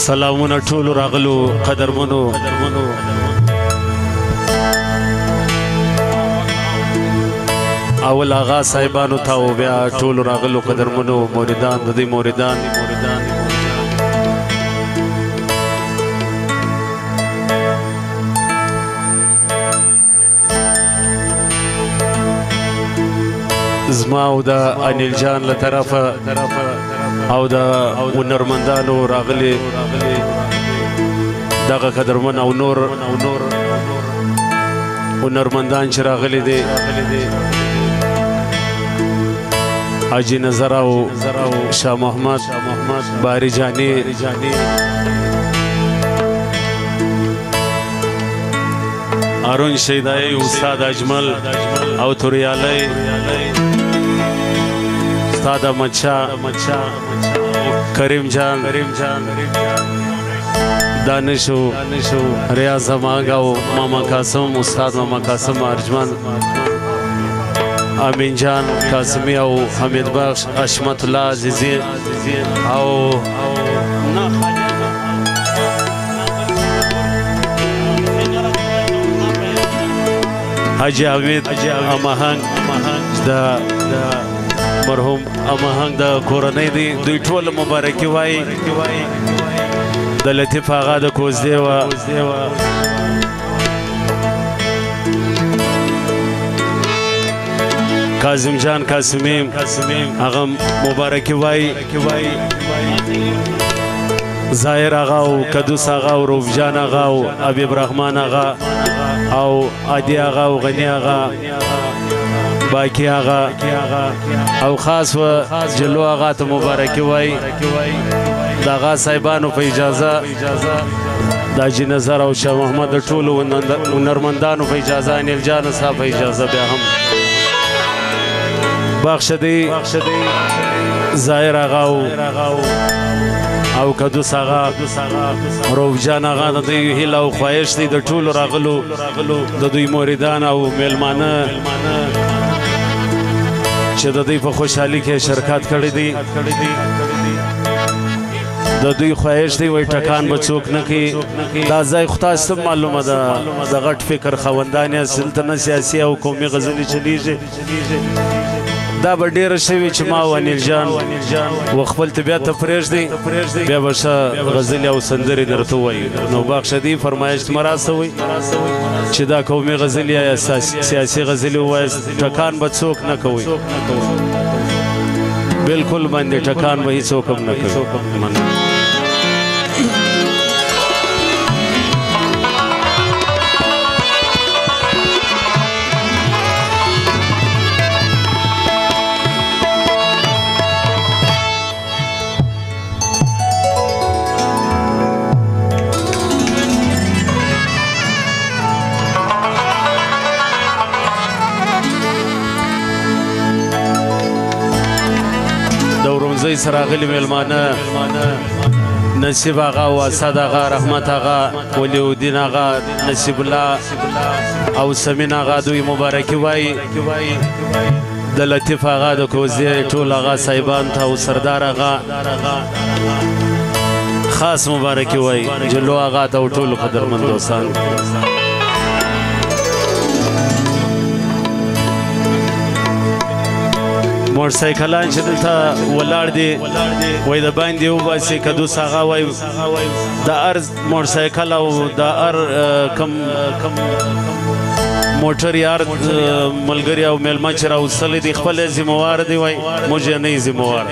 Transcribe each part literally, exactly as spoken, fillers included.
سلامونه ټول راغلو قدرمنو اول آغا صاحبانو ته او بیا ټول راغلو قدرمنو موریدان د دې موریدان زما او د انیل جان له طرفه او د هنرمندانو راغلي دغه قدرمن او نور هنرمندان چې راغلي دي حاجی نظر او شاه محمد باری جانی ارون شیدای استاد اجمل او توریالی استاد مچا کریم جان دانشو ریاض ماغا و ماما قاسم استاد ماما قاسم ارجمن امین جان قاسمی او حمید بخش اشمت الله عزیزی او حاجی حمید اماهنگ دا مرحوم اماهنگ دا کورنۍ دی دوی ټول مبارکي وایي د لطیف آغا د کوزدې وه کاظم جان قاسمیم هغه مبارکي وایي ظاهر آغا او قدوس آغا او روف جان آغا او حبیب رحمان آغا او عادی آغا او غنی آغا باقی آغا او خاص و جلو آغا ته مبارکي وایي د آغا صاحبانو په اجازه د حاجي نظر او شاه محمد د ټولو هنرمندانو په اجازه انیل جان صاحب په اجازه بیا هم بخشدی ظاهر آغا او قدوس آغا روف جان آغا د دوی هیله او خواهش دی د ټولو راغلو د دوی موریدان او میلمانه چې د دوی په خوشحالي کې شرکت کړی دی د دوی خواهش دی وایي ټکان به څوک نه کوي دا ځای خو تاسو ته معلومه ده د غټ فکر خاوندان یاست دلته نه سیاسي او قومي غزلې چلیږي دا به ډېره شوي چې ما او انیل جان و خپل طبیعت ته پرېږدئ بیا به ښه غزلې او سندرې درته ووایي نو بخښدي فرمایش مه راسوئ چې دا قومي غزلې یا سیاسي غزلې ووایاست ټکان به څوک نه کوئ بالکل باندې ټکان به هېڅوک هم نه کوي زي سراغلي ملمانه نصیب آغا و اسد آغا رحمت آغا ولی الدین آغا نصیب الله او سمین آغا دوی مبارکی وای د لطیف آغا د کوزی ټول آغا صاحبان ته او سردار آغا خاص مبارکی وای جلو آغا ته ټول قدرمن دوستان موټرسایکلان چې دلته ولاړ دي وای د باندې وباسي قدوس آغا وای د ارز موټرسایکل او د ار کم موټر یار ملګری او میلمه چې راوستلی دي خپل ذمهوار دی وای موږ یې نه یو ذمهوار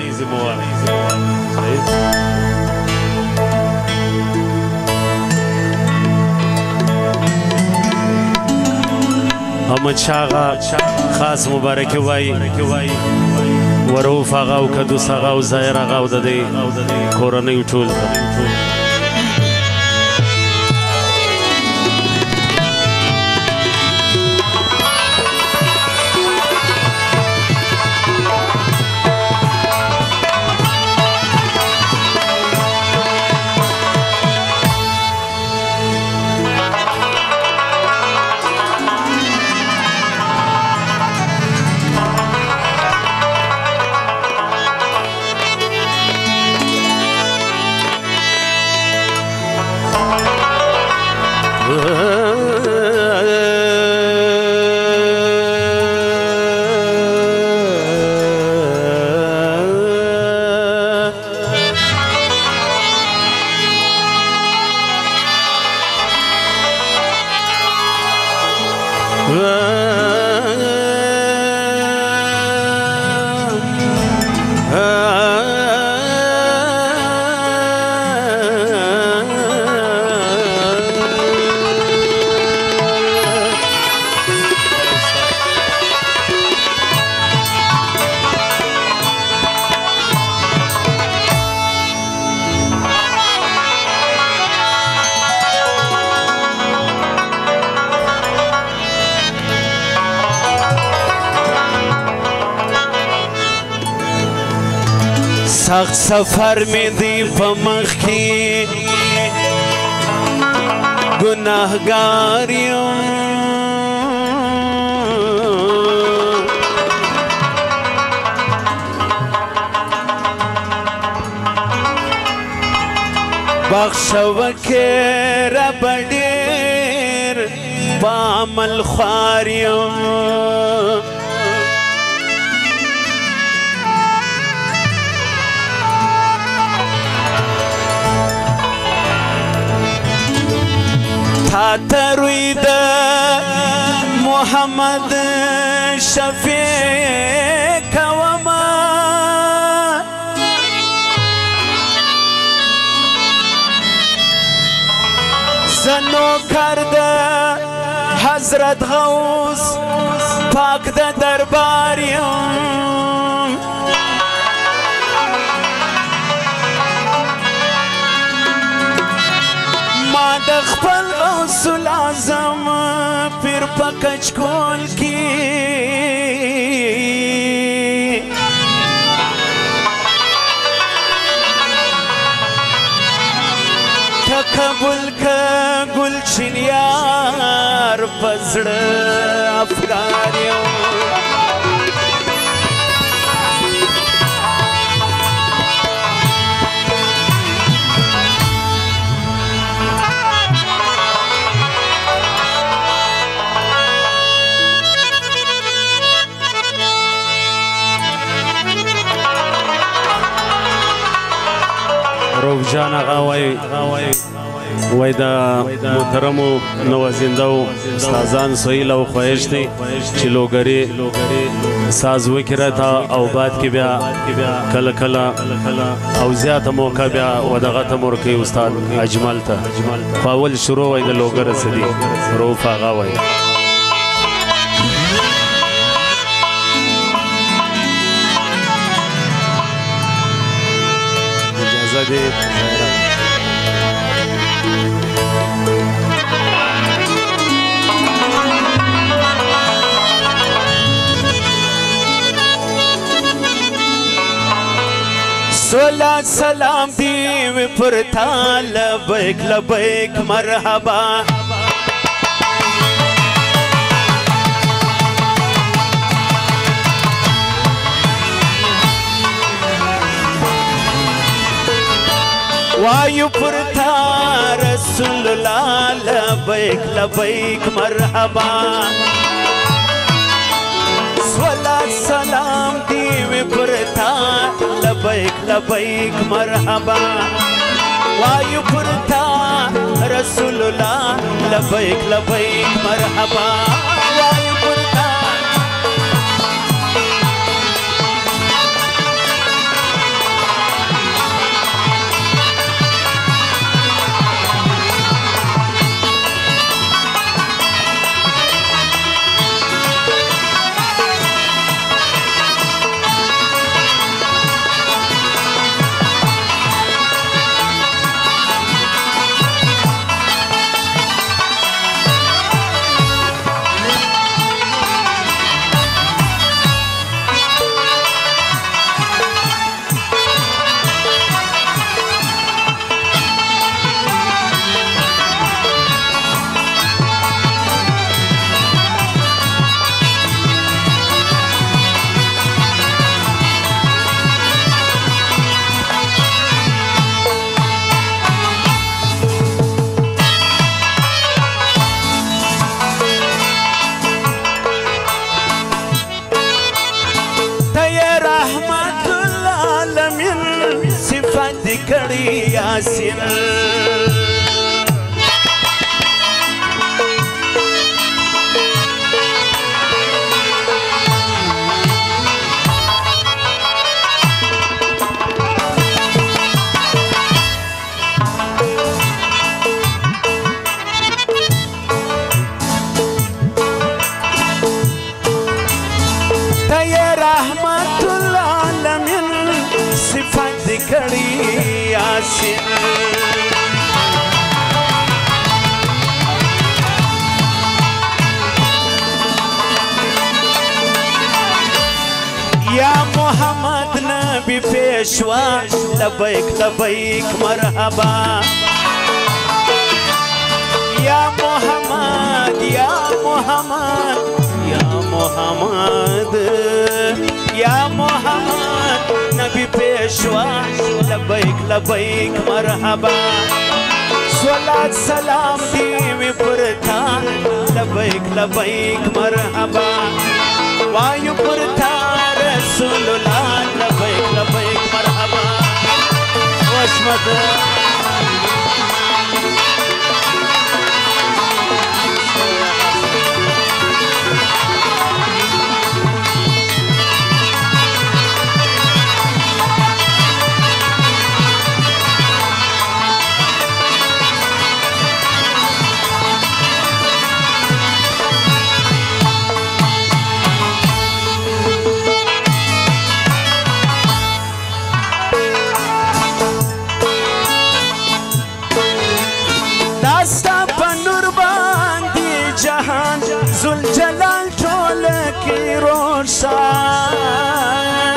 احمد شاه آغا خاص مبارکي وای وروف آغا او قدوس آغا او ظاهر آغا او د دې کورنۍ ټول سخت سفر می دی په مخ کې گناهګار یم بخشو که رب ډېر په عمل خوار یم تا ته روی د محمد شفیع کومه زه نوکر د حضرت غوث پاک د دربار یم ما د خپل غوث العظم پیر په کچکول کې قبول که گلچین یار پزړه افکار یم روف جان آغا وای وای دا محترمو نوازندو استازان سویل او خواهش دی چې لوګری ساز وکړه تا او بعد کې بیا کله کله او زیاته موقع بیا ودغه ته مرکي استاد اجمل ته فاول شروع وای د لوګر سدي روف آغا وای اجازه دی صلاة سلام دی پر تا لبیک لبیک مرحبا وایو پر تا رسول اللہ لبیک لبیک مرحبا صلاة سلام دی پر تا لبیک لبیک مرحبا وایو پر تا رسول اللہ لبیک لبیک مرحبا وایو پر تا کڑی یاسین رحمت العالمین صفات کڑی یاسین یا محمد نبی پیشوا لبیک لبیک مرحبا یا محمد یا محمد یا محمد یا محمد نبی پیشوا لبیک لبیک مرحبا صلات سلام دیوی پرتا لبیک لبیک مرحبا وایو پرتا رسول اللہ لبیک لبیک مرحبا وشمت زلجلال ټولکی روشان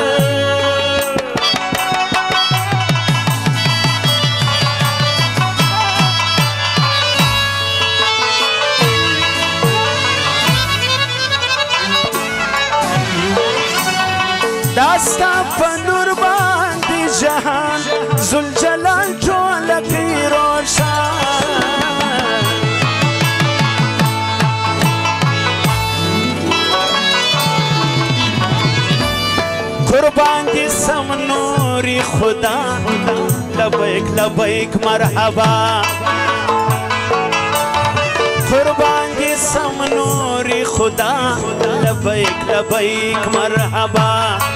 داستا په نور باندې جهان زلجلال ټولکی روشان قربان دی سم نوری خدا لبیک لبیک مرحبا قربان دی سم نوری خدا لبیک لبیک مرحبا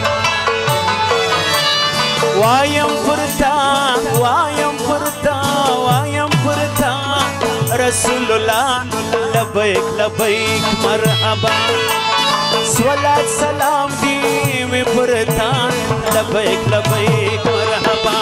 وایم پرتا وایم پرتا وایم پرتا رسول اللہ لبیک لبیک مرحبا صلات سلام دیوی پرتا لبیک لبیک مرحبا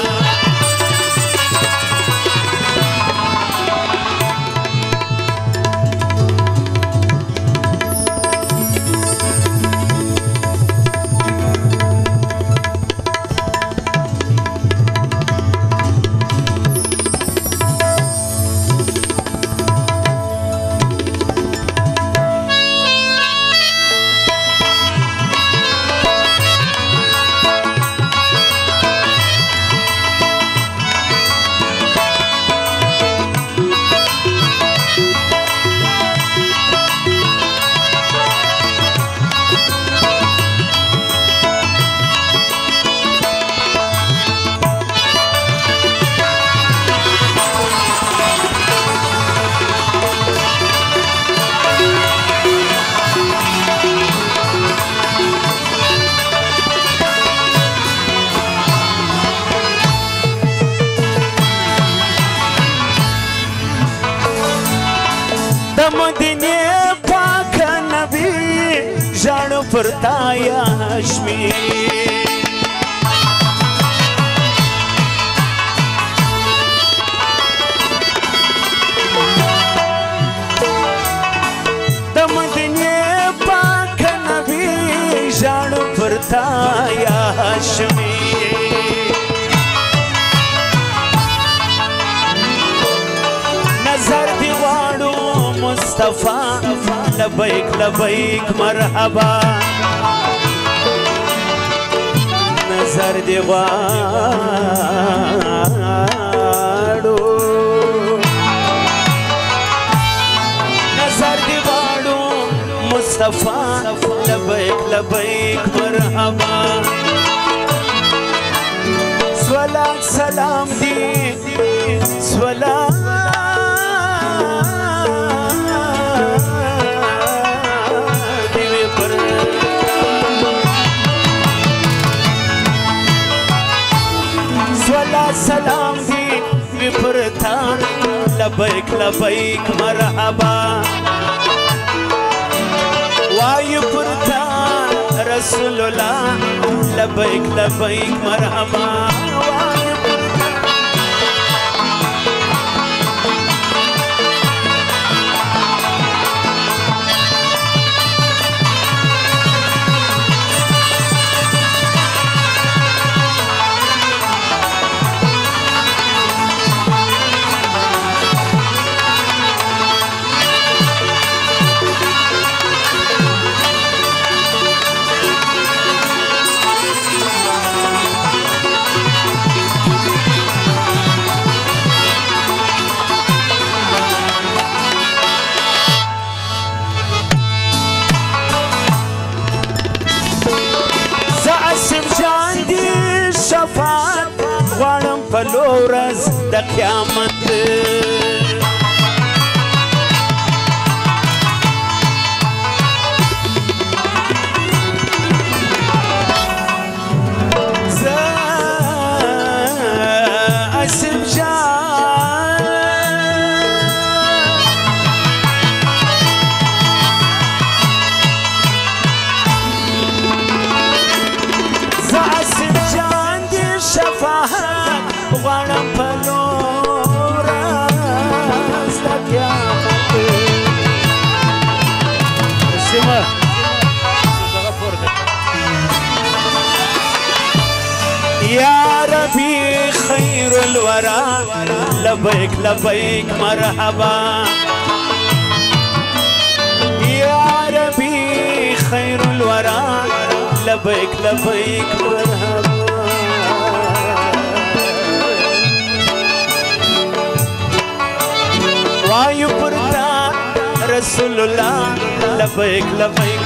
مدینه پاک نبی جانو پرتا یا هاشمی د مدینه پاک نبی جانو پرتا یا هاشمی نظر دی واړو مصطفی لبیک لبیک مرحبا نظر دی غواړو نظر دی غواړو مصطفی لبیک لبیک مرحبا صلات سلام دی صلات سلام دی وی پرتا لبیک لبیک مرحبا وای پرتا رسول اللہ لبیک لبیک مرحبا د قیامت يا ربي خير الورى لبيك لبيك مرحبا يا ربي خير الورى لبيك لبيك مرحبا وايو بردا رسول الله لبيك لبيك